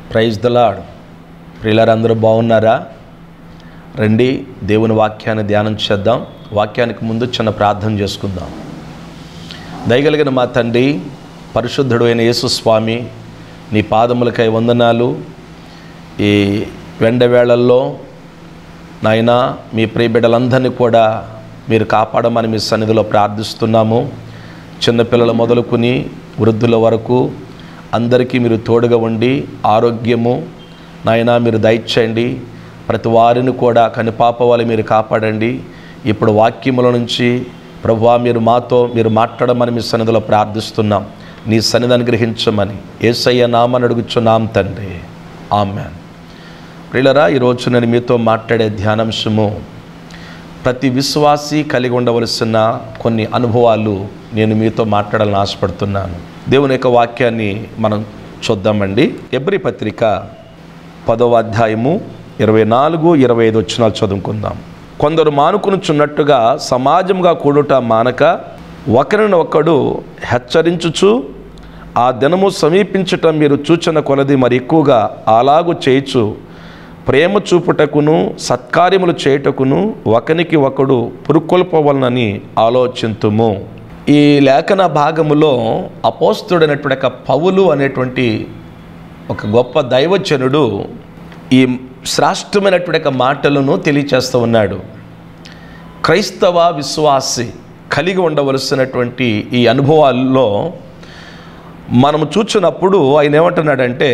Praise the lord. ప్రియులారందరూ బాగున్నారా? రండి దేవుని వాక్యాన్ని ధ్యానం చేద్దాం. వాక్యానికి ముందు చిన్న ప్రార్థన చేసుకుందాం. దయగలిగిన మా తండ్రి, పరిశుద్ధుడు అయిన యేసు స్వామి, నీ పాదములకై వందనాలు. ఈ వెండవేళల్లో నాయనా మీ ప్రియబిడ్డలందరినీ కూడా మీరు కాపాడమని మీ సన్నిధిలో ప్రార్థిస్తున్నాము. చిన్నపిల్లలు మొదలుకొని వృద్ధుల వరకు అందరికీ మీరు తోడుగా ఉండి ఆరోగ్యము నాయనా మీరు దయచేయండి. ప్రతి వారిని కూడా కనిపాపవాలి మీరు కాపాడండి. ఇప్పుడు వాక్యముల నుంచి ప్రభువా మీరు మాట్లాడమని మీ సన్నిధిలో ప్రార్థిస్తున్నాం. నీ సన్నిధిని అనుగ్రహించమని యేసయ్య నామమున అడుగుచున్నాం తండ్రి, ఆమేన్. ప్రియులారా, ఈరోజు నేను మీతో మాట్లాడే ధ్యానాంశము ప్రతి విశ్వాసి కలిగి ఉండవలసిన కొన్ని అనుభవాలు నేను మీతో మాట్లాడాలని ఆశపడుతున్నాను. దేవుని యొక్క వాక్యాన్ని మనం చూద్దామండి. హెబ్రీ పత్రిక 10వ అధ్యాయము 24-25 వచనాలు చదువుకుందాం. కొందరు మానుకొనుచున్నట్టుగా సమాజంగా కూడుట మానక ఒకరినొకడు హెచ్చరించుచు ఆ దినము సమీపించటం మీరు చూచిన కొలది మరి ఎక్కువగా అలాగు చేయుచు ప్రేమ చూపుటకును సత్కార్యములు చేయుటకును ఒకనికి ఒకడు పురుకొల్పవలనని ఆలోచింతుము. ఈ లేఖన భాగములో అపోస్తలుడైనటువంటి పౌలు అనేటువంటి ఒక గొప్ప దైవజనుడు ఈ శ్రేష్టమైనటువంటి మాటలను తెలియచేస్తూ ఉన్నాడు. క్రైస్తవ విశ్వాసి కలిగి ఉండవలసినటువంటి ఈ అనుభవాల్లో మనము చూచినప్పుడు ఆయన ఏమంటున్నాడంటే,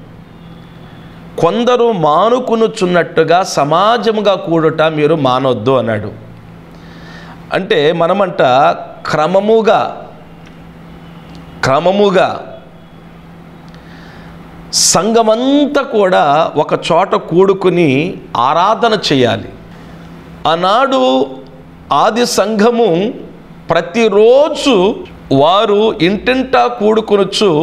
కొందరు మానుకొనుచున్నట్టుగా సమాజముగా కూడుట మీరు మానొద్దు అన్నాడు. అంటే మనమంట క్రమముగా సంఘమంతా కూడా ఒక చోట కూడుకుని ఆరాధన చేయాలి. ఆనాడు ఆది సంఘము ప్రతిరోజు వారు ఇంటింటా కూడుకొనుచు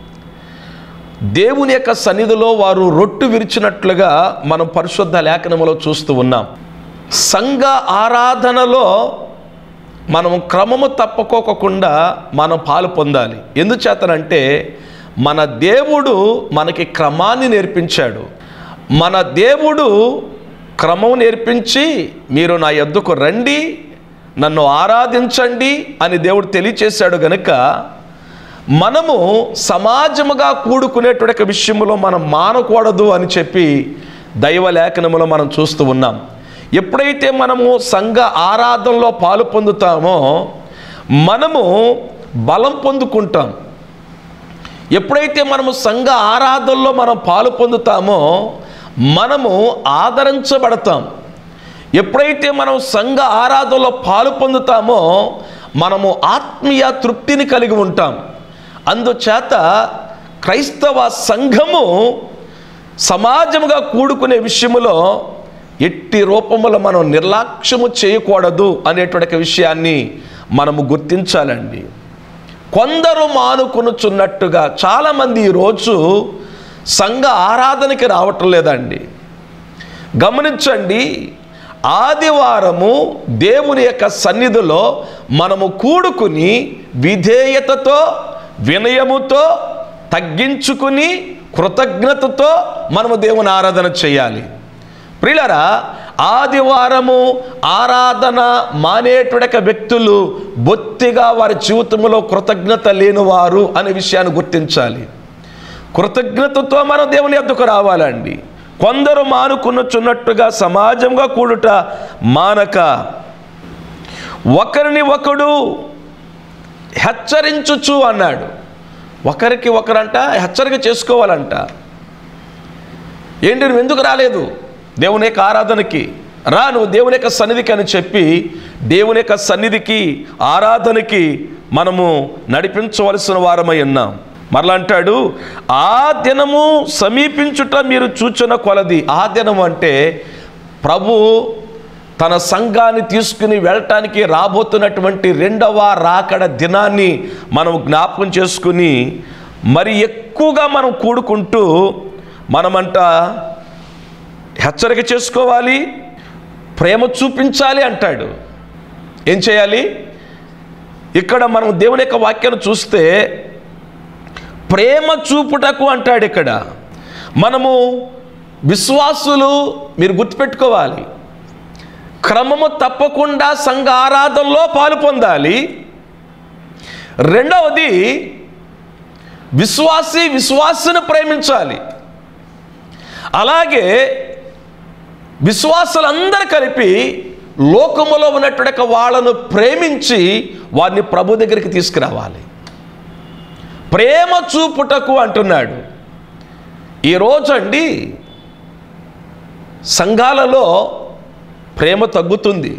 దేవుని యొక్క సన్నిధిలో వారు రొట్టు విరిచినట్లుగా మనం పరిశుద్ధ లేఖనములో చూస్తూ ఉన్నాం. సంఘ ఆరాధనలో మనం క్రమము తప్పుకోకుండా మనం పాలు పొందాలి. ఎందుచేతనంటే మన దేవుడు మనకి క్రమాన్ని నేర్పించాడు. మన దేవుడు క్రమం నేర్పించి మీరు నా యొద్దకు రండి, నన్ను ఆరాధించండి అని దేవుడు తెలియచేశాడు. గనుక మనము సమాజముగా కూడుకునేటువంటి విషయంలో మనం మానకూడదు అని చెప్పి దైవ లేఖనములో మనం చూస్తూ ఉన్నాం. ఎప్పుడైతే మనము సంఘ ఆరాధనలో పాలు పొందుతామో మనము బలం పొందుకుంటాం. ఎప్పుడైతే మనము సంఘ ఆరాధనలో మనం పాలు పొందుతామో మనము ఆదరించబడతాం. ఎప్పుడైతే మనం సంఘ ఆరాధనలో పాలు పొందుతామో మనము ఆత్మీయ తృప్తిని కలిగి ఉంటాం. అందుచేత క్రైస్తవ సంఘము సమాజముగా కూడుకునే విషయములో ఎట్టి రూపములో మనం నిర్లక్ష్యము చేయకూడదు అనేటువంటి విషయాన్ని మనము గుర్తించాలండి. కొందరు మానుకొనుచున్నట్టుగా చాలామంది ఈరోజు సంఘ ఆరాధనకి రావటం లేదండి. గమనించండి, ఆదివారము దేవుని యొక్క సన్నిధిలో మనము కూడుకుని విధేయతతో వినయముతో తగ్గించుకుని కృతజ్ఞతతో మనము దేవుని ఆరాధన చేయాలి. ప్రియులారా, ఆదివారము ఆరాధన మానేటువంటి వ్యక్తులు బొత్తిగా వారి జీవితంలో కృతజ్ఞత లేనివారు అనే విషయాన్ని గుర్తించాలి. కృతజ్ఞతతో మనం దేవుని యొద్దకు రావాలండి. కొందరు మానుకొనుచున్నట్టుగా సమాజంగా కూడుట మానక ఒకరిని ఒకడు హెచ్చరించుచు అన్నాడు. ఒకరికి ఒకరంట హెచ్చరిక చేసుకోవాలంట. ఏంటి, నువ్వు ఎందుకు రాలేదు దేవుని యొక్క ఆరాధనకి? రా, నువ్వు దేవుని యొక్క సన్నిధికి అని చెప్పి దేవుని యొక్క సన్నిధికి ఆరాధనకి మనము నడిపించవలసిన వారమై ఉన్నాం. మరలా అంటాడు, ఆ దినము సమీపించుట మీరు చూచిన కొలది. ఆ దినం అంటే ప్రభు తన సంఘాన్ని తీసుకుని వెళ్ళటానికి రాబోతున్నటువంటి రెండవ రాకడ దినాన్ని మనం జ్ఞాపకం చేసుకుని మరి ఎక్కువగా మనం కూడుకుంటూ మనమంట హెచ్చరిక చేసుకోవాలి, ప్రేమ చూపించాలి అంటాడు. ఏం చేయాలి? ఇక్కడ మనం దేవుని యొక్క వాక్యాన్ని చూస్తే ప్రేమ చూపుటకు అంటాడు. ఇక్కడ మనము విశ్వాసులు, మీరు గుర్తుపెట్టుకోవాలి, క్రమము తప్పకుండా సంఘ ఆరాధనలో పాలు పొందాలి. రెండవది, విశ్వాసిని ప్రేమించాలి. అలాగే విశ్వాసులందరూ కలిపి లోకములో ఉన్నటువంటి వాళ్ళను ప్రేమించి వారిని ప్రభు దగ్గరికి తీసుకురావాలి. ప్రేమ చూపుటకు అంటున్నాడు. ఈరోజు అండి సంఘాలలో ప్రేమ తగ్గుతుంది.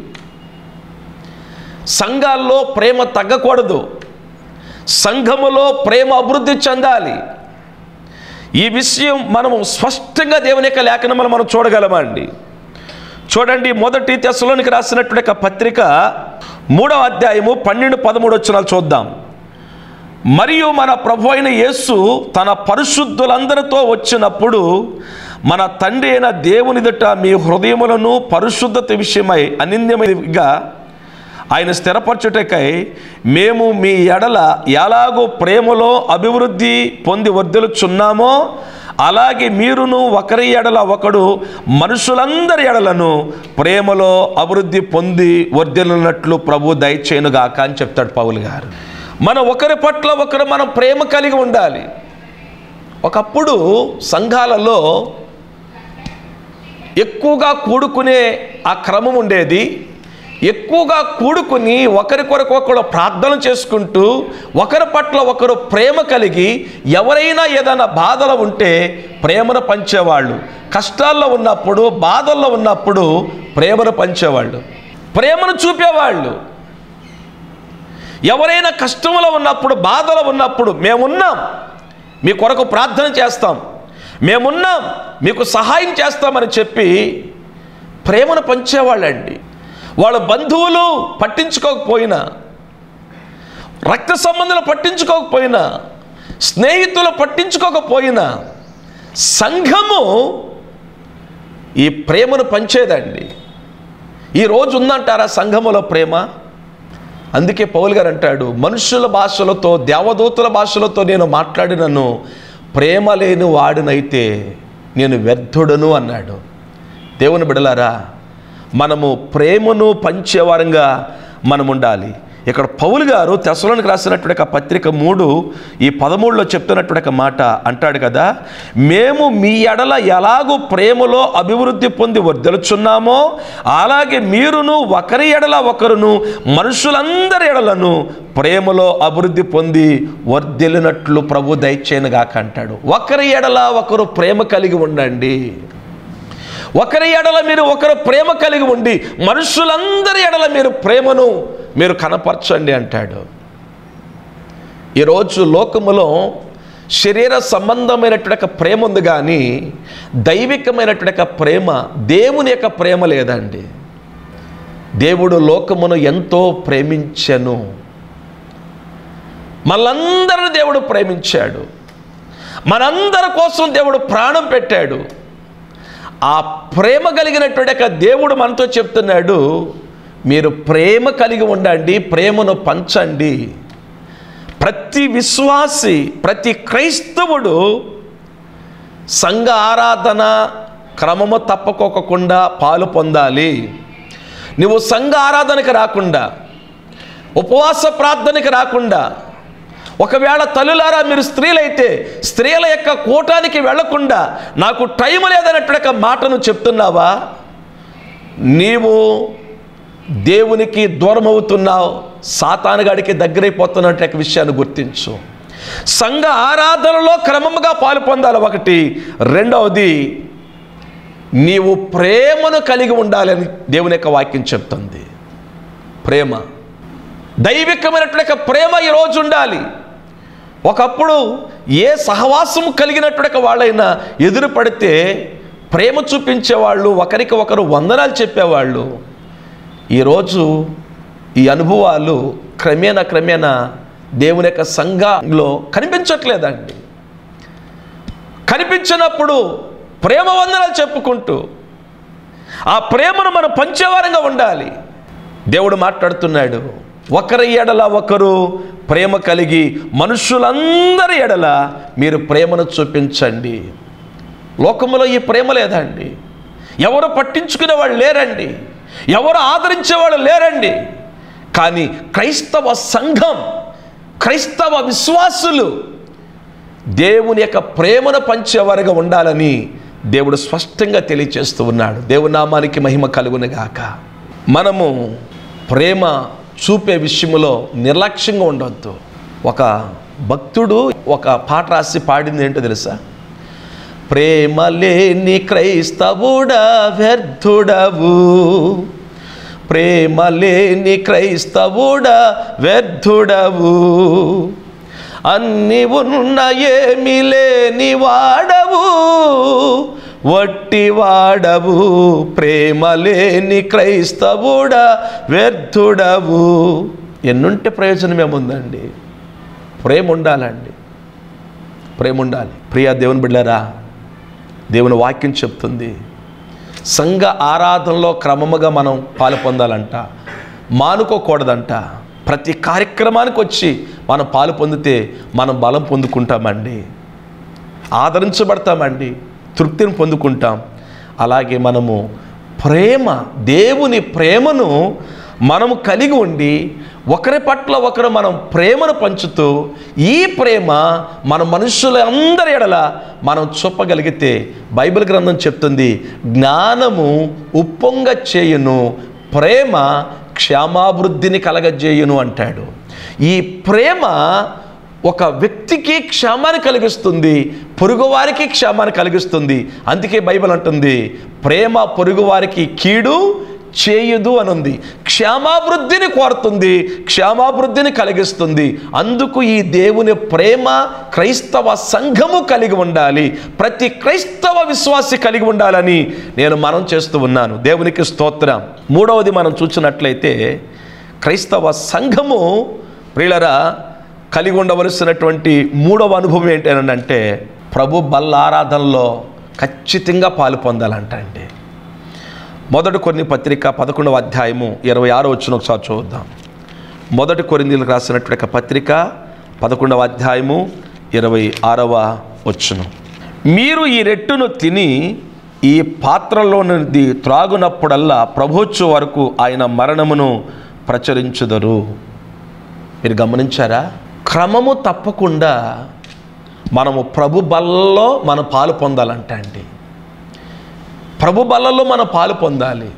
సంఘాల్లో ప్రేమ తగ్గకూడదు. సంఘములో ప్రేమ అభివృద్ధి చెందాలి. ఈ విషయం మనము స్పష్టంగా దేవుని యొక్క లేఖనములు మనం చూడగలమండి. చూడండి, మొదటి తెస్సలోనికి రాసినటువంటి పత్రిక 3వ అధ్యాయము 12-13 వచనాలు చూద్దాం. మరియు మన ప్రభు అయిన యేసు తన పరిశుద్ధులందరితో వచ్చినప్పుడు మన తండ్రి అయిన దేవునిదట మీ హృదయములను పరిశుద్ధత విషయమై అనింద్యమైనవిగా ఆయన స్థిరపరచుటకై మేము మీ ఎడల ఎలాగో ప్రేమలో అభివృద్ధి పొంది వర్ధిల్లుచున్నామో అలాగే మీరును ఒకరి ఎడల ఒకడు మనుషులందరి ఎడలను ప్రేమలో అభివృద్ధి పొంది వర్ధిల్లునట్లు ప్రభు దయచేయునుగాక అని చెప్తాడు పౌలు గారు. మనం ఒకరి పట్ల ఒకరు మనం ప్రేమ కలిగి ఉండాలి. ఒకప్పుడు సంఘాలలో ఎక్కువగా కూడుకునే ఆ క్రమం ఉండేది. ఎక్కువగా కూడుకుని ఒకరి కొరకు ఒకరు ప్రార్థన చేసుకుంటూ ఒకరి పట్ల ఒకరు ప్రేమ కలిగి ఎవరైనా ఏదైనా బాధలు ఉంటే ప్రేమను పంచేవాళ్ళు. కష్టాల్లో ఉన్నప్పుడు, బాధల్లో ఉన్నప్పుడు ప్రేమను పంచేవాళ్ళు, ప్రేమను చూపేవాళ్ళు. ఎవరైనా కష్టంలో ఉన్నప్పుడు, బాధలో ఉన్నప్పుడు మేమున్నాం, మీ కొరకు ప్రార్థన చేస్తాం, మేమున్నాం, మీకు సహాయం చేస్తామని చెప్పి ప్రేమను పంచేవాళ్ళండి. వాళ్ళ బంధువులు పట్టించుకోకపోయినా, రక్త సంబంధాలు పట్టించుకోకపోయినా, స్నేహితులు పట్టించుకోకపోయినా సంఘము ఈ ప్రేమను పంచేదండి. ఈరోజు ఉందంటారా సంఘములో ప్రేమ? అందుకే పౌలు గారు అంటాడు, మనుషుల భాషలతో, దేవదూతల భాషలతో నేను మాట్లాడినను ప్రేమ లేని వాడినైతే నేను వ్యర్థుడను అన్నాడు. దేవుని బిడ్డలారా, మనము ప్రేమను పంచేవారంగా మనం ఉండాలి. ఇక్కడ పౌలు గారు తెస్సలోనికి రాసినటువంటి పత్రిక 3:13 చెప్తున్నటువంటి మాట అంటాడు కదా, మేము మీ ఎడల ఎలాగూ ప్రేమలో అభివృద్ధి పొంది వర్ధిల్లుచున్నామో అలాగే మీరును ఒకరి ఎడల ఒకరును మనుషులందరి ఎడలను ప్రేమలో అభివృద్ధి పొంది వర్ధిల్లినట్లు ప్రభు దయచేయునుగాక అంటాడు. ఒకరి ఎడల ఒకరు ప్రేమ కలిగి ఉండండి. ఒకరి ఎడల మీరు ఒకరు ప్రేమ కలిగి ఉండి మనుషులందరి ఎడల మీరు ప్రేమను మీరు కనపరచండి అంటాడు. ఈరోజు లోకములో శరీర సంబంధమైనటువంటి ప్రేమ ఉంది, కానీ దైవికమైనటువంటి ప్రేమ, దేవుని యొక్క ప్రేమ లేదండి. దేవుడు లోకమును ఎంతో ప్రేమించెను, మనందరిని దేవుడు ప్రేమించాడు, మనందరి కోసం దేవుడు ప్రాణం పెట్టాడు. ఆ ప్రేమ కలిగినటువంటి దేవుడు మనతో చెప్తున్నాడు, మీరు ప్రేమ కలిగి ఉండండి, ప్రేమను పంచండి. ప్రతి విశ్వాసి, ప్రతి క్రైస్తవుడు సంఘ ఆరాధన క్రమము తప్పకోకుండా పాలు పొందాలి. నువ్వు సంఘ ఆరాధనకి రాకుండా, ఉపవాస ప్రార్థనకి రాకుండా, ఒకవేళ తల్లులారా మీరు స్త్రీలైతే స్త్రీల యొక్క కూటానికి వెళ్లకుండా నాకు టైం లేదన్నట్టు మాటను చెప్తున్నావా? నీవు దేవునికి దూరం అవుతున్నావు, సాతానుగాడికి దగ్గరైపోతున్నట్టు విషయాన్ని గుర్తించు. సంఘ ఆరాధనలో క్రమముగా పాలు పొందాలి ఒకటి. రెండవది, నీవు ప్రేమను కలిగి ఉండాలని దేవుని యొక్క వాక్యం చెప్తుంది. ప్రేమ, దైవికమైనటువంటి ప్రేమ ఈరోజు ఉండాలి. ఒకప్పుడు ఏ సహవాసము కలిగినటువంటి వాళ్ళైనా ఎదురు పడితే ప్రేమ చూపించేవాళ్ళు, ఒకరికి ఒకరు వందనాలు చెప్పేవాళ్ళు. ఈరోజు ఈ అనుభవాలు క్రమేణా దేవుని యొక్క సంఘంలో కనిపించట్లేదండి. కనిపించినప్పుడు ప్రేమ వందనాలు చెప్పుకుంటూ ఆ ప్రేమను మనం పంచేవారంగా ఉండాలి. దేవుడు మాట్లాడుతున్నాడు, ఒకరి ఎడల ఒకరు ప్రేమ కలిగి మనుషులందరి ఎడల మీరు ప్రేమను చూపించండి. లోకంలో ఈ ప్రేమ లేదండి. ఎవరు పట్టించుకునే వాళ్ళు లేరండి, ఎవరు ఆదరించేవాళ్ళు లేరండి. కానీ క్రైస్తవ సంఘం, క్రైస్తవ విశ్వాసులు దేవుని యొక్క ప్రేమను పంచేవారుగా ఉండాలని దేవుడు స్పష్టంగా తెలియచేస్తూ ఉన్నాడు. దేవుని నామానికి మహిమ కలుగునుగాక. మనము ప్రేమ చూపే విషయంలో నిర్లక్ష్యంగా ఉండవద్దు. ఒక భక్తుడు ఒక పాట రాసి పాడింది ఏంటో తెలుసా? ప్రేమ లేని క్రైస్తవుడా వ్యర్థుడవు, ప్రేమ లేని క్రైస్తవుడా వ్యర్థుడవు, అన్ని ఉన్న ఏమి లేని వాడవు, వట్టి వాడవు, ప్రేమ లేని క్రైస్తవుడా వ్యర్థుడవు. ఎన్నుంటే ప్రయోజనం ఏముందండి? ప్రేమ ఉండాలండి, ప్రేమ ఉండాలి. ప్రియా దేవుని బిడ్డలారా, దేవుని వాక్యం చెప్తుంది, సంఘ ఆరాధనలో క్రమముగా మనం పాలు పొందాలంట, మానుకోకూడదంట. ప్రతి కార్యక్రమానికి వచ్చి మనం పాలు పొందితే మనం బలం పొందుకుంటామండి, ఆదరించబడతామండి, తృప్తిని పొందుకుంటాం. అలాగే మనము ప్రేమ, దేవుని ప్రేమను మనము కలిగి ఉండి ఒకరి పట్ల ఒకరు మనం ప్రేమను పంచుతూ ఈ ప్రేమ మన మనుషులందరి ఎడల మనం చూపగలిగితే బైబిల్ గ్రంథం చెప్తుంది, జ్ఞానము ఉప్పొంగ చేయును, ప్రేమ క్షేమాభివృద్ధిని కలగజేయును అంటాడు. ఈ ప్రేమ ఒక వ్యక్తికి క్షేమాన్ని కలిగిస్తుంది, పొరుగువారికి క్షేమాన్ని కలిగిస్తుంది. అందుకే బైబిల్ అంటుంది, ప్రేమ పొరుగువారికి కీడు చేయదు అని ఉంది. క్షేమాభివృద్ధిని కోరుతుంది, క్షేమాభివృద్ధిని కలిగిస్తుంది. అందుకు ఈ దేవుని ప్రేమ క్రైస్తవ సంఘము కలిగి ఉండాలి, ప్రతి క్రైస్తవ విశ్వాసి కలిగి ఉండాలని నేను మనం చేస్తూ ఉన్నాను. దేవునికి స్తోత్రం. మూడవది మనం చూసినట్లయితే క్రైస్తవ సంఘము ప్రియులరా కలిగి ఉండవలసినటువంటి మూడవ అనుభవం ఏంటంటే ప్రభు బల్ల ఆరాధనలో ఖచ్చితంగా పాలు పొందాలంట అండి. మొదటి కొరింథీ పత్రిక 11వ అధ్యాయము 26వ వచనం ఒకసారి చూద్దాం. మొదటి కొరింథీలకు రాసినటువంటి పత్రిక 11వ అధ్యాయము 26వ వచనం. మీరు ఈ రెట్టును తిని ఈ పాత్రలోనిది త్రాగునప్పుడల్లా ప్రభువొచ్చు వరకు ఆయన మరణమును ప్రచురించుదరు. మీరు గమనించారా? క్రమము తప్పకుండా మనము ప్రభు బల్లలో మనం పాలు పొందాలంట అండి. ప్రభు బల్లలో మనం పాలు పొందాలి.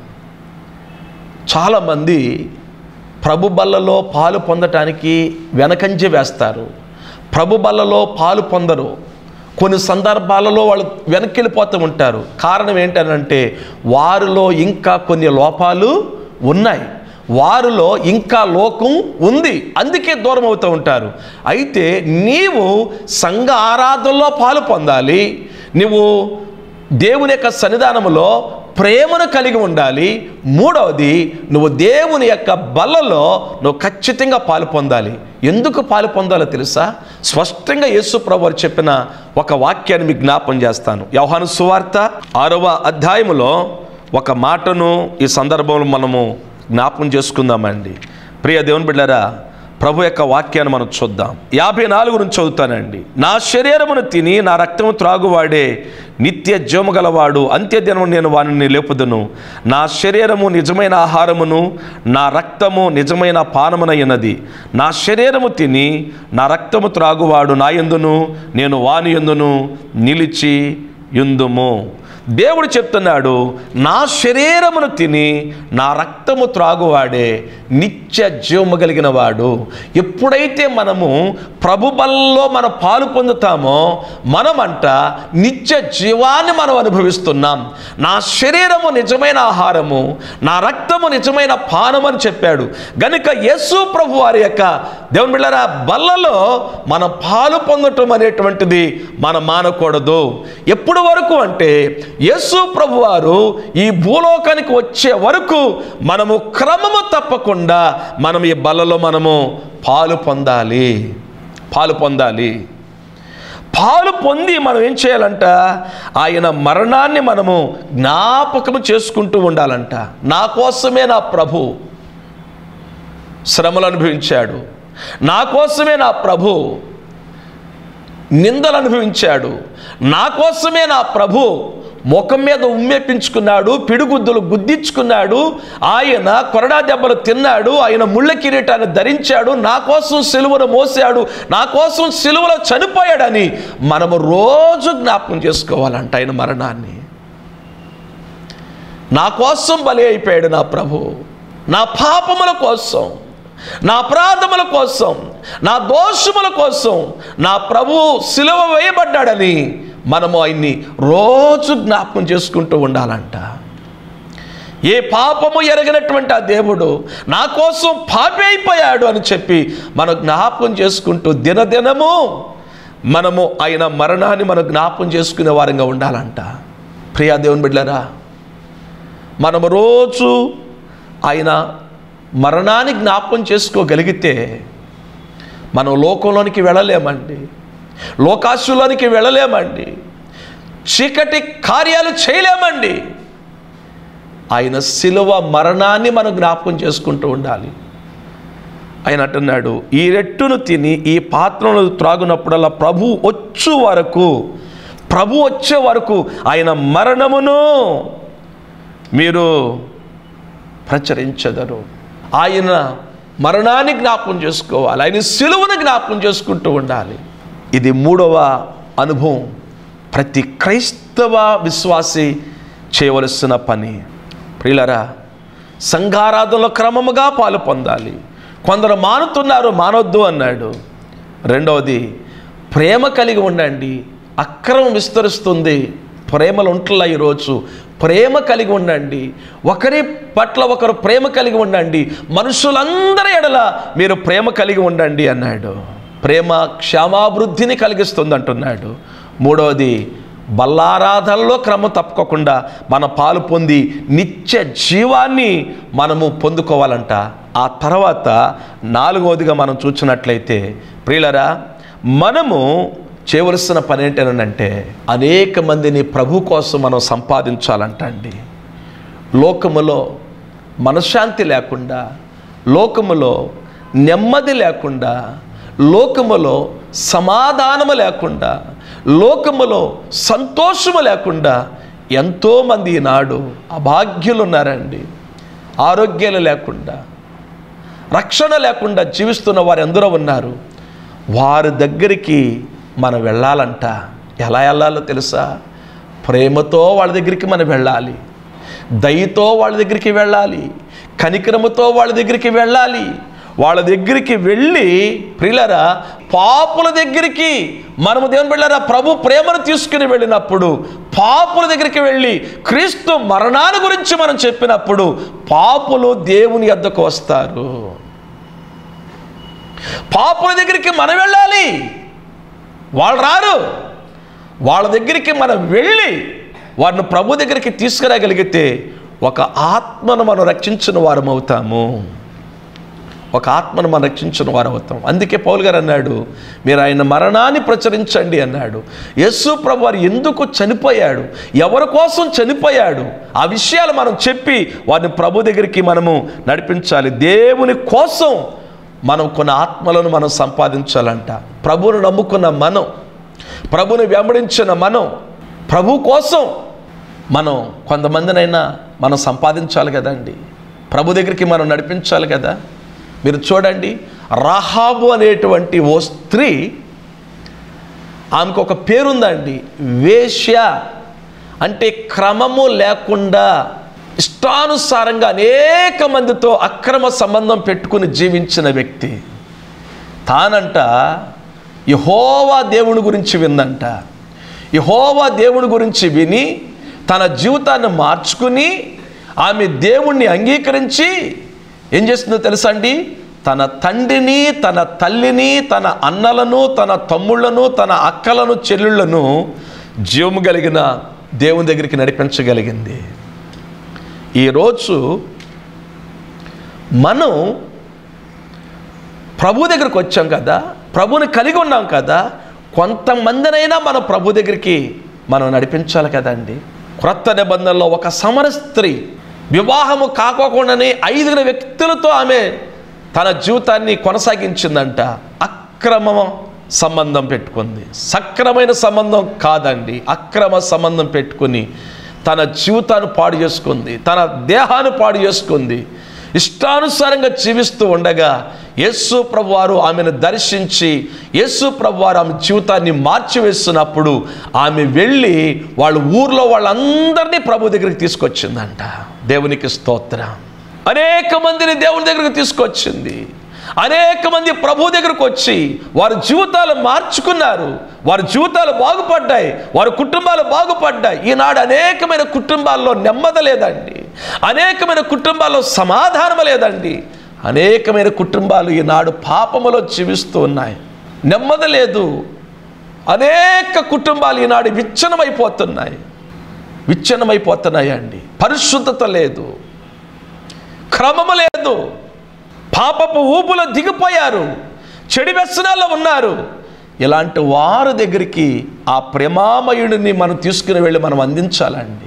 చాలామంది ప్రభు బల్లలో పాలు పొందటానికి వెనకంజ వేస్తారు, ప్రభు బల్లలో పాలు పొందరు. కొన్ని సందర్భాలలో వాళ్ళు వెనక్కి వెళ్ళిపోతూ ఉంటారు. కారణం ఏంటంటే వారిలో ఇంకా కొన్ని లోపాలు ఉన్నాయి, వారిలో ఇంకా లోకం ఉంది, అందుకే దూరం అవుతూ ఉంటారు. అయితే నీవు సంఘ ఆరాధనలో పాలు పొందాలి, నువ్వు దేవుని యొక్క సన్నిధానములో ప్రేమను కలిగి ఉండాలి. మూడవది, నువ్వు దేవుని యొక్క బల్లలో నువ్వు ఖచ్చితంగా పాలు పొందాలి. ఎందుకు పాలు పొందాలో తెలుసా? స్పష్టంగా యేసు ప్రభువు వారు చెప్పిన ఒక వాక్యాన్ని మీకు జ్ఞాపం చేస్తాను. యోహాను సువార్త 6వ అధ్యాయములో ఒక మాటను ఈ సందర్భంలో మనము జ్ఞాపకం చేసుకుందామండి. ప్రియ దేవుని బిడ్డలారా, ప్రభు యొక్క వాక్యాన్ని మనం చూద్దాం. 54 నుంచి చదువుతానండి. నా శరీరమును తిని నా రక్తము త్రాగువాడే నిత్య జీవము గలవాడు, అంత్యదినము నేను వానిని లేపుదును. నా శరీరము నిజమైన ఆహారమును నా రక్తము నిజమైన పానమునైనది. నా శరీరము తిని నా రక్తము త్రాగువాడు నా యందును నేను వాని యందును నిలిచి యుందుము. దేవుడు చెప్తున్నాడు, నా శరీరమును తిని నా రక్తము త్రాగువాడే నిత్య జీవము కలిగిన వాడు. ఎప్పుడైతే మనము ప్రభు బల్లలో మన పాలు పొందుతామో మనమంట నిత్య జీవాన్ని మనం అనుభవిస్తున్నాం. నా శరీరము నిజమైన ఆహారము, నా రక్తము నిజమైన పానము అని చెప్పాడు. గనుక యేసు ప్రభు వారి యొక్క దేవుని బిడ్డలారా బల్లలో మన పాలు పొందటం అనేటువంటిది మనం మానకూడదు. ఎప్పుడు వరకు అంటే యేసు ప్రభు వారు ఈ భూలోకానికి వచ్చే వరకు మనము క్రమము తప్పకుండా మనం ఈ బల్లలో మనము పాలు పొందాలి, పాలు పొందాలి. పాలు పొంది మనం ఏం చేయాలంట? ఆయన మరణాన్ని మనము జ్ఞాపకము చేసుకుంటూ ఉండాలంట. నా కోసమే నా ప్రభు శ్రమలు అనుభవించాడు, నా కోసమే నా ప్రభు నిందలు అనుభవించాడు. నా కోసమే నా ప్రభు ముఖం మీద ఉమ్మేపించుకున్నాడు, పిడిగుద్దులు గుద్దించుకున్నాడు, ఆయన కొరడా దెబ్బలు తిన్నాడు, ఆయన ముళ్ళ కిరీటాన్ని ధరించాడు, నా కోసం సిలువను మోసాడు, నా కోసం సిలువలో చనిపోయాడని మనము రోజు జ్ఞాపకం చేసుకోవాలంట ఆయన మరణాన్ని. నా కోసం బలి అయిపోయాడు నా ప్రభు, నా పాపముల కోసం, నా అపరాధముల కోసం, నా దోషముల కోసం నా ప్రభు సిలువ వేయబడ్డాడని మనము ఆయన్ని రోజు జ్ఞాపకం చేసుకుంటూ ఉండాలంట. ఏ పాపము ఎరగినటువంటి ఆ దేవుడు నా కోసం పాపి అయిపోయాడు అని చెప్పి మనం జ్ఞాపకం చేసుకుంటూ దినదినము మనము ఆయన మరణాన్ని మనం జ్ఞాపకం చేసుకునే వారంగా ఉండాలంట. ప్రియా దేవుని బిడ్డలారా, మనము రోజు ఆయన మరణాన్ని జ్ఞాపకం చేసుకోగలిగితే మనం లోకంలోనికి వెళ్ళలేమండి, లోకాశులోనికి వెళ్ళలేమండి, చీకటి కార్యాలు చేయలేమండి. ఆయన శిలువ మరణాన్ని మనం జ్ఞాపకం చేసుకుంటూ ఉండాలి. ఆయన అంటున్నాడు, ఈ రెట్టును తిని ఈ పాత్రను త్రాగునప్పుడల్లా ప్రభు వచ్చే వరకు ఆయన మరణమును మీరు ప్రచురించెదరు. ఆయన మరణాన్ని జ్ఞాపకం చేసుకోవాలి, ఆయన సిలువను జ్ఞాపకం చేసుకుంటూ ఉండాలి. ఇది మూడవ అనుభవం, ప్రతి క్రైస్తవ విశ్వాసి చేయవలసిన పని. ప్రియులారా, సంఘారాధనలో క్రమముగా పాలు పొందాలి. కొందరు మానుతున్నారు, మానొద్దు అన్నాడు. రెండవది, ప్రేమ కలిగి ఉండండి. అక్రమం విస్తరిస్తుంది, ప్రేమలు ఉంటున్నా ఈరోజు. ప్రేమ కలిగి ఉండండి, ఒకరి పట్ల ఒకరు ప్రేమ కలిగి ఉండండి, మనుషులందరి ఎడల మీరు ప్రేమ కలిగి ఉండండి అన్నాడు. ప్రేమ క్షేమాభివృద్ధిని కలిగిస్తుంది అంటున్నాడు. మూడవది, బల్లారాధనలో క్రమం తప్పుకోకుండా మన పాలు పొంది నిత్య జీవాన్ని మనము పొందుకోవాలంట. ఆ తర్వాత నాలుగవదిగా మనం చూసినట్లయితే ప్రియులరా, మనము చేయవలసిన పని ఏంటనంటే అనేక మందిని ప్రభు కోసం మనం సంపాదించాలంట అండి. లోకములో మనశ్శాంతి లేకుండా, లోకములో నెమ్మది లేకుండా, లోకములో సమాధానము లేకుండా, లోకములో సంతోషము లేకుండా ఎంతోమంది ఈనాడు అభాగ్యులు ఉన్నారండి. ఆరోగ్యాలు లేకుండా, రక్షణ లేకుండా జీవిస్తున్న వారు ఎందరో ఉన్నారు. వారి దగ్గరికి మనం వెళ్ళాలంట. ఎలా వెళ్ళాలో తెలుసా? ప్రేమతో వాళ్ళ దగ్గరికి మనం వెళ్ళాలి, దయతో వాళ్ళ దగ్గరికి వెళ్ళాలి, కనికరముతో వాళ్ళ దగ్గరికి వెళ్ళాలి. వాళ్ళ దగ్గరికి వెళ్ళి ప్రియులారా, పాపుల దగ్గరికి మనము దేవుని బిడ్డలారా ప్రభు ప్రేమను తీసుకుని వెళ్ళినప్పుడు, పాపుల దగ్గరికి వెళ్ళి క్రీస్తు మరణాన్ని గురించి మనం చెప్పినప్పుడు పాపులు దేవుని యొద్దకు వస్తారు. పాపుల దగ్గరికి మనం వెళ్ళాలి, వాళ్ళు రారు. వాళ్ళ దగ్గరికి మనం వెళ్ళి వారిని ప్రభు దగ్గరికి తీసుకురాగలిగితే ఒక ఆత్మను మనం రక్షించిన వారం అవుతాము, ఒక ఆత్మను మనం రక్షించిన వారు అవుతాం. అందుకే పౌలు గారు అన్నాడు, మీరు ఆయన మరణాన్ని ప్రచురించండి అన్నాడు. యేసు ప్రభు వారు ఎందుకు చనిపోయాడు, ఎవరి కోసం చనిపోయాడు, ఆ విషయాలు మనం చెప్పి వారిని ప్రభు దగ్గరికి మనము నడిపించాలి. దేవుని కోసం మనం కొన్ని ఆత్మలను మనం సంపాదించాలంట. ప్రభువును నమ్ముకున్న మనం, ప్రభుని వెంబడించిన మనం, ప్రభు కోసం మనం కొంతమందినైనా మనం సంపాదించాలి కదండి, ప్రభు దగ్గరికి మనం నడిపించాలి కదా. మీరు చూడండి, రాహాబు అనేటువంటి ఓ స్త్రీ, ఆమెకు ఒక పేరుందండి, వేశ్య. అంటే క్రమము లేకుండా ఇష్టానుసారంగా అనేక మందితో అక్రమ సంబంధం పెట్టుకుని జీవించిన వ్యక్తి. తానంట యెహోవా దేవుని గురించి విందంట. యెహోవా దేవుని గురించి విని తన జీవితాన్ని మార్చుకుని ఆమె దేవుణ్ణి అంగీకరించి ఏం చేస్తుందో తెలుసా అండి? తన తండ్రిని, తన తల్లిని, తన అన్నలను, తన తమ్ముళ్లను, తన అక్కలను, చెల్లుళ్లను జీవము కలిగిన దేవుని దగ్గరికి నడిపించగలిగింది. ఈరోజు మనం ప్రభు దగ్గరికి వచ్చాం కదా, ప్రభుని కలిగి ఉన్నాం కదా, కొంతమందినైనా మనం ప్రభు దగ్గరికి మనం నడిపించాలి కదండి. క్రొత్త నిబంధనలో ఒక సమర స్త్రీ వివాహము కాకోకుండానే 5 వ్యక్తులతో ఆమె తన జీవితాన్ని కొనసాగించిందంట. అక్రమ సంబంధం పెట్టుకుంది. సక్రమైన సంబంధం కాదండి, అక్రమ సంబంధం పెట్టుకుని తన జీవితాన్ని పాడు చేసుకుంది, తన దేహాన్ని పాడు చేసుకుంది. ఇష్టానుసారంగా జీవిస్తూ ఉండగా యేసు ప్రభువారు ఆమెను దర్శించి యేసు ప్రభువారు ఆమె జీవితాన్ని మార్చివేస్తున్నప్పుడు ఆమె వెళ్ళి వాళ్ళ ఊర్లో వాళ్ళందరినీ ప్రభు దగ్గరికి తీసుకొచ్చిందంట. దేవునికి స్తోత్రం. అనేక మందిని దేవుని దగ్గరికి తీసుకొచ్చింది. అనేక మంది ప్రభు దగ్గరకు వచ్చి వారి జీవితాలు మార్చుకున్నారు, వారి జీవితాలు బాగుపడ్డాయి, వారి కుటుంబాలు బాగుపడ్డాయి. ఈనాడు అనేకమైన కుటుంబాల్లో నెమ్మది లేదండి, అనేకమైన కుటుంబాల్లో సమాధానం లేదండి. అనేకమైన కుటుంబాలు ఈనాడు పాపములో జీవిస్తూ ఉన్నాయి, నెమ్మది లేదు. అనేక కుటుంబాలు ఈనాడు విచ్ఛిన్నమైపోతున్నాయండి. పరిశుద్ధత లేదు, క్రమము లేదు, పాపపు ఊపులో దిగిపోయారు, చెడు వ్యసనాల్లో ఉన్నారు. ఇలాంటి వారి దగ్గరికి ఆ ప్రేమామయుడిని మనం తీసుకుని వెళ్ళి మనం అందించాలండి.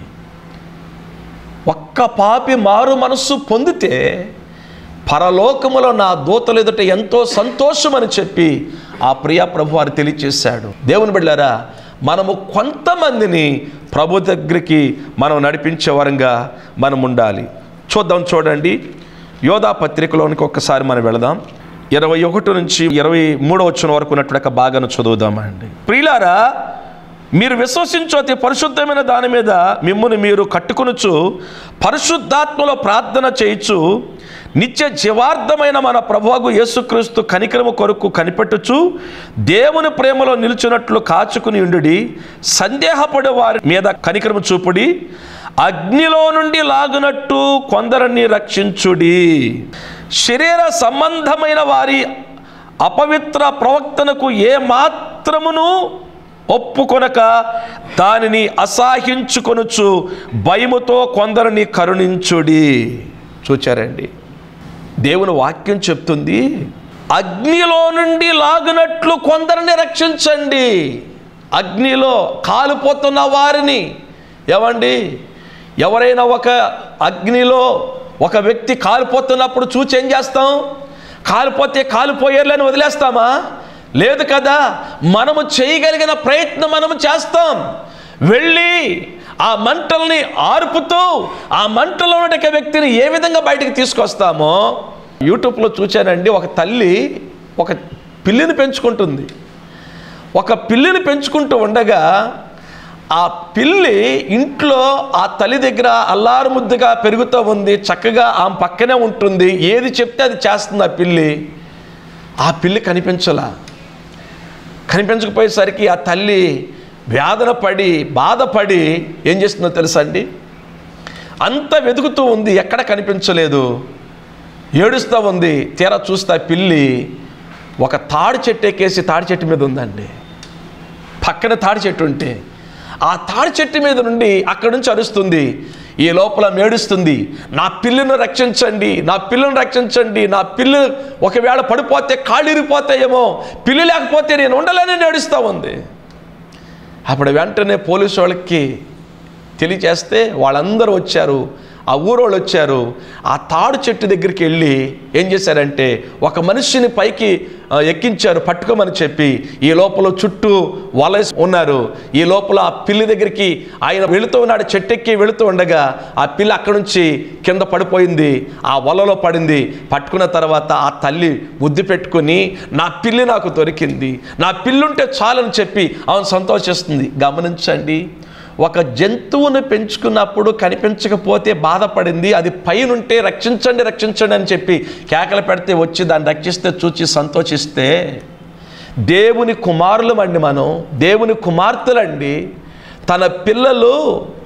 ఒక్క పాపి మారు మనస్సు పొందితే పరలోకములో నా దూతలు ఎదుట ఎంతో సంతోషమని చెప్పి ఆ ప్రియ ప్రభు వారు తెలియచేశాడు. దేవుని బిడ్డలారా, మనము కొంతమందిని ప్రభు దగ్గరికి మనం నడిపించే వరంగా మనం ఉండాలి. చూడండి, యోధా పత్రికలోనికి ఒక్కసారి మనం వెళదాం. 21 నుంచి 23 వచనం వరకు ఉన్నటువంటి భాగాన్ని చదువుదామండి. ప్రియులారా, మీరు విశ్వసించు అతి పరిశుద్ధమైన దాని మీద మిమ్మును మీరు కట్టుకొనుచు పరిశుద్ధాత్మలో ప్రార్థన చేయుచు నిత్య జీవార్థమైన మన ప్రభువు యేసుక్రీస్తు కనికరము కొరకు కనిపెట్టుచు దేవుని ప్రేమలో నిలుచున్నట్లు కాచుకుని ఉండుడి. సందేహపడే వారి మీద కనికరము చూపుడి. అగ్నిలో నుండి లాగునట్టు కొందరిని రక్షించుడి. శరీర సంబంధమైన వారి అపవిత్ర ప్రవర్తనకు ఏ మాత్రమును ఒప్పుకొనక దానిని అసహించుకొనుచు భయముతో కొందరిని కరుణించుడి. చూచారండి, దేవుని వాక్యం చెప్తుంది, అగ్నిలో నుండి లాగునట్లు కొందరిని రక్షించండి. అగ్నిలో కాలిపోతున్న వారిని ఏమండి, ఎవరైనా ఒక అగ్నిలో ఒక వ్యక్తి కాలిపోతున్నప్పుడు చూచి ఏం చేస్తాం? కాలిపోతే కాలిపోయేర్లని వదిలేస్తామా? లేదు కదా. మనము చేయగలిగిన ప్రయత్నం మనము చేస్తాం. వెళ్ళి ఆ మంటల్ని ఆర్పుతూ ఆ మంటలో ఉన్న వ్యక్తిని ఏ విధంగా బయటికి తీసుకొస్తామో యూట్యూబ్లో చూచానండి. ఒక తల్లి ఒక పిల్లిని పెంచుకుంటుంది. ఒక పిల్లిని పెంచుకుంటూ ఉండగా ఆ పిల్లి ఇంట్లో ఆ తల్లి దగ్గర అల్లారు ముద్దుగా పెరుగుతూ ఉంది, చక్కగా ఆమె పక్కనే ఉంటుంది, ఏది చెప్తే అది చేస్తుంది. ఆ పిల్లి కనిపించకపోయేసరికి ఆ తల్లి వేదన పడి బాధపడి ఏం చేస్తుందో తెలుసా అండి? అంత వెతుకుతూ ఉంది, ఎక్కడ కనిపించలేదు, ఏడుస్తూ ఉంది. తీరా చూస్తే పిల్లి ఒక తాడి చెట్టు ఎక్కేసి తాడి చెట్టు మీద ఉందండి. పక్కన తాడి చెట్టు ఉంటే ఆ తాడి చెట్టు మీద నుండి అక్కడి నుంచి అరుస్తుంది. ఈ లోపల ఏడుస్తుంది, నా పిల్లను రక్షించండి, నా పిల్లను రక్షించండి, నా పిల్లు ఒకవేళ పడిపోతే కాళ్ళు ఇరిగిపోతాయేమో, పిల్లి లేకపోతే నేను ఉండలేనని ఏడుస్తూ ఉంది. అప్పుడు వెంటనే పోలీసు వాళ్ళకి తెలియచేస్తే వాళ్ళందరూ వచ్చారు, ఆ ఊరోళ్ళు వచ్చారు. ఆ తాడు చెట్టు దగ్గరికి వెళ్ళి ఏం చేశారంటే ఒక మనిషిని పైకి ఎక్కించారు పట్టుకోమని చెప్పి. ఈ లోపల చుట్టూ వలేసి ఉన్నారు. ఈ లోపల ఆ పిల్లి దగ్గరికి ఆయన వెళుతూ ఉన్నాడు, చెట్టెక్కి వెళుతూ ఉండగా ఆ పిల్లి అక్కడి నుంచి కింద పడిపోయింది, ఆ వలలో పడింది. పట్టుకున్న తర్వాత ఆ తల్లి ముద్దు పెట్టుకుని నా పిల్లి నాకు దొరికింది, నా పిల్లుంటే చాలని చెప్పి ఆమె సంతోషిస్తుంది. గమనించండి, ఒక జంతువును పెంచుకున్నప్పుడు కనిపించకపోతే బాధపడింది, అది పైనుంటే రక్షించండి రక్షించండి అని చెప్పి కేకలు పెడితే వచ్చి దాన్ని రక్షిస్తే చూచి సంతోషిస్తే, దేవుని కుమారులమండి మనం, దేవుని కుమార్తెలండి. తన పిల్లలు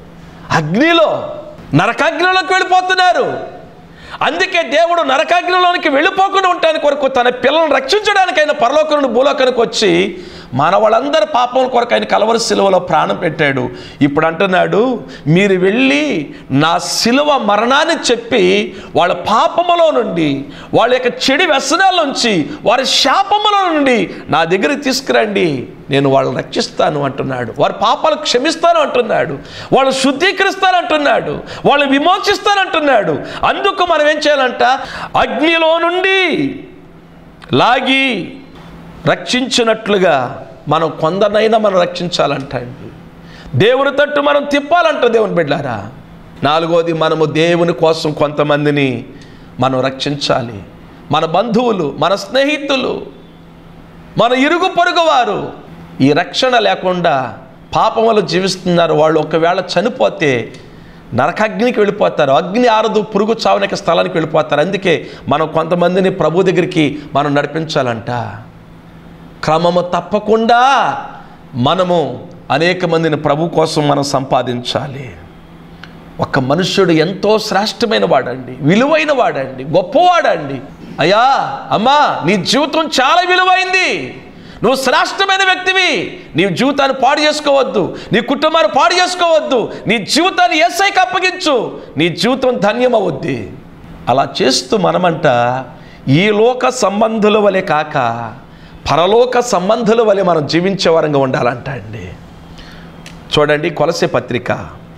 అగ్నిలో నరకాగ్నిలోకి వెళ్ళిపోతున్నారు. అందుకే దేవుడు నరకాగ్నిలోనికి వెళ్ళిపోకుండా ఉండటానికి కొరకు తన పిల్లలను రక్షించడానికి ఆయన పరలోకం నుండి భూలోకానికి వచ్చి మన వాళ్ళందరి పాపం కొరకు ఆయన కలవరి సిలువలో ప్రాణం పెట్టాడు. ఇప్పుడు అంటున్నాడు, మీరు వెళ్ళి నా సిలువ మరణాన్ని చెప్పి వాళ్ళ పాపములో నుండి, వాళ్ళ యొక్క చెడు వ్యసనాల నుంచి, వారి శాపములో నుండి నా దగ్గరికి తీసుకురండి, నేను వాళ్ళని రక్షిస్తాను అంటున్నాడు. వారి పాపాలు క్షమిస్తాను అంటున్నాడు, వాళ్ళు శుద్ధీకరిస్తాను అంటున్నాడు, వాళ్ళు విమోచిస్తాను అంటున్నాడు. అందుకు మనం ఏం చేయాలంట? అగ్నిలో నుండి లాగి రక్షించినట్లుగా మనం కొందరినైనా మనం రక్షించాలంట అండి. దేవుని తట్టు మనం తిప్పాలంట దేవుని బిడ్డారా. నాలుగోది, మనము దేవుని కోసం కొంతమందిని మనం రక్షించాలి. మన బంధువులు, మన స్నేహితులు, మన ఇరుగు పొరుగు వారు ఈ రక్షణ లేకుండా పాపములు జీవిస్తున్నారు. వాళ్ళు ఒకవేళ చనిపోతే నరకాగ్నికి వెళ్ళిపోతారు. అగ్ని ఆరదు, పురుగు చావనిక స్థలానికి వెళ్ళిపోతారు. అందుకే మనం కొంతమందిని ప్రభు దగ్గరికి మనం నడిపించాలంట. క్రమము తప్పకుండా మనము అనేక మందిని ప్రభు కోసం మనం సంపాదించాలి. ఒక మనుష్యుడు ఎంతో శ్రేష్టమైన వాడండి, విలువైన వాడండి, గొప్పవాడండి. అయ్యా, అమ్మా, నీ జీవితం చాలా విలువైంది, నువ్వు శ్రేష్టమైన వ్యక్తివి. నీ జీవితాన్ని పాడు చేసుకోవద్దు, నీ కుటుంబాన్ని పాడు చేసుకోవద్దు. నీ జీవితాన్ని యేసయ్యకి అప్పగించు, నీ జీవితం ధన్యమవుద్ది. అలా చేస్తూ మనమంట ఈ లోక సంబంధుల వలె కాక పరలోక సంబంధుల వలె మనం జీవించే వారంగా ఉండాలంట అండి. చూడండి, కొలసే పత్రిక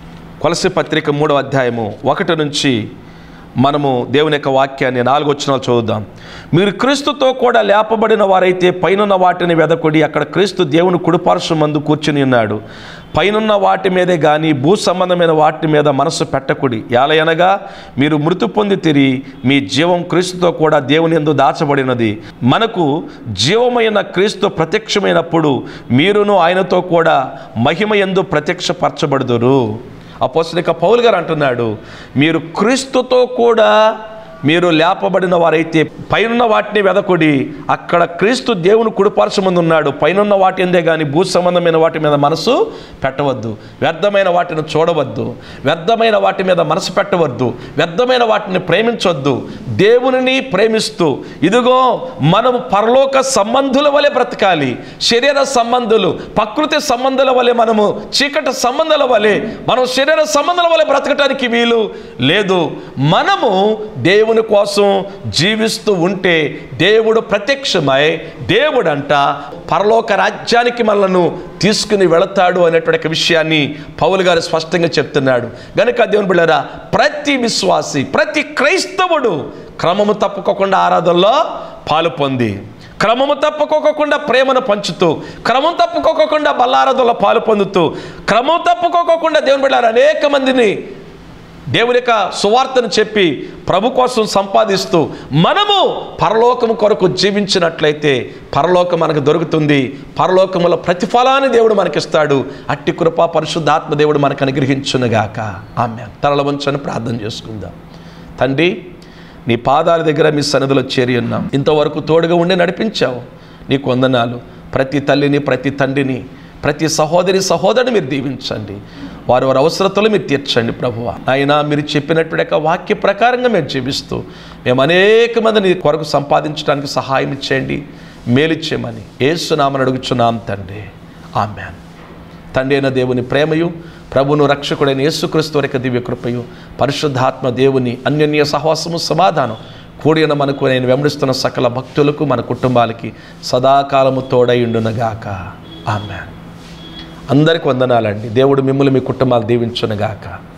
3వ అధ్యాయము 1 నుంచి మనము దేవుని యొక్క వాక్యాన్ని 4 వచనాలు చదువుదాం. మీరు క్రీస్తుతో కూడా లేపబడిన వారైతే పైనున్న వాటిని వెదకుడి, అక్కడ క్రీస్తు దేవుని కుడిపార్శ్వమందు కూర్చుని ఉన్నాడు. పైనున్న వాటి మీదే కానీ భూ సంబంధమైన వాటి మీద మనసు పెట్టకుడి. ఏలయనగా మీరు మృతి పొంది తిరిగి మీ జీవం క్రీస్తుతో కూడా దేవుని యందు దాచబడినది. మనకు జీవమైన క్రీస్తు ప్రత్యక్షమైనప్పుడు మీరును ఆయనతో కూడా మహిమ యందు ప్రత్యక్షపరచబడుదురు. అపోస్తలుడైన పౌలు గారు అంటున్నాడు, మీరు క్రీస్తుతో కూడా మీరు లేపబడిన వారైతే పైనున్న వాటిని వెదకుడి, అక్కడ క్రీస్తు దేవుని కుడిపార్శ్వమందు ఉన్నాడు. పైనున్న వాటి ఎందే కానీ భూ సంబంధమైన వాటి మీద మనసు పెట్టవద్దు, వ్యర్థమైన వాటిని చూడవద్దు, వ్యర్థమైన వాటి మీద మనసు పెట్టవద్దు, వ్యర్థమైన వాటిని ప్రేమించవద్దు. దేవునిని ప్రేమిస్తూ ఇదిగో మనము పరలోక సంబంధుల వలె బ్రతకాలి. శరీర సంబంధులు, ప్రకృతి సంబంధాల వలె, మనము చీకటి సంబంధాల వలె, మనం శరీర సంబంధాల వలె బ్రతకటానికి వీలు లేదు. మనము దేవుని కోసం జీవిస్తూ ఉంటే దేవుడు ప్రత్యక్షమై దేవుడంట పరలోక రాజ్యానికి మనల్ని తీసుకుని వెళతాడు అనేటువంటి విషయాన్ని పౌలు గారు స్పష్టంగా చెప్తున్నాడు. గనుక దేవుని బిడ్డలారా, ప్రతి విశ్వాసి, ప్రతి క్రైస్తవుడు క్రమము తప్పుకోకుండా ఆరాధనలో పాలు పొంది, క్రమము తప్పుకోకుండా ప్రేమను పంచుతూ, క్రమం తప్పుకోకుండా బల్లారాధనలో పాలు పొందుతూ, క్రమం తప్పుకోకుండా దేవుని బిడ్డలారా అనేక మందిని దేవుని యొక్క సువార్తను చెప్పి ప్రభు కోసం సంపాదిస్తూ మనము పరలోకము కొరకు జీవించినట్లయితే పరలోకం మనకు దొరుకుతుంది. పరలోకముల ప్రతిఫలాన్ని దేవుడు మనకిస్తాడు. అట్టి కృపా పరిశుద్ధాత్మ దేవుడు మనకు అనుగ్రహించునుగాక. ఆమేన్. తలల వంచని ప్రార్థన చేసుకుందాం. తండ్రి, నీ పాదాల దగ్గర మీ సన్నిధిలో చేరి ఉన్నాం. ఇంతవరకు తోడుగా ఉండి నడిపించావు, నీకు వందనాలు. ప్రతి తల్లిని, ప్రతి తండ్రిని, ప్రతి సహోదరిని మీరు దీవించండి. వారి అవసరతలు మీరు తీర్చండి ప్రభువా. అయినా మీరు చెప్పినటువంటి వాక్య ప్రకారంగా మేము జీవిస్తూ మేము అనేక మందిని కొరకు సంపాదించడానికి సహాయం ఇచ్చేయండి, మేలు చేయమని యేసు నామమున అడుగుచున్నాం తండ్రి. ఆమేన్. తండ్రి అయిన దేవుని ప్రేమయు, ప్రభువును రక్షకుడైన యేసుక్రీస్తు వారి యొక్క దివ్య కృపయు, పరిశుద్ధాత్మ దేవుని అన్యోన్య సహవాసము, సమాధానం కూడిన మనకు నేను వెంబడిస్తున్న సకల భక్తులకు, మన కుటుంబాలకి సదాకాలము తోడైండునుగాక. ఆమేన్. అందరికి వందనాలండి. దేవుడు మిమ్మల్ని, మీ కుటుంబాలు దీవించునుగాక.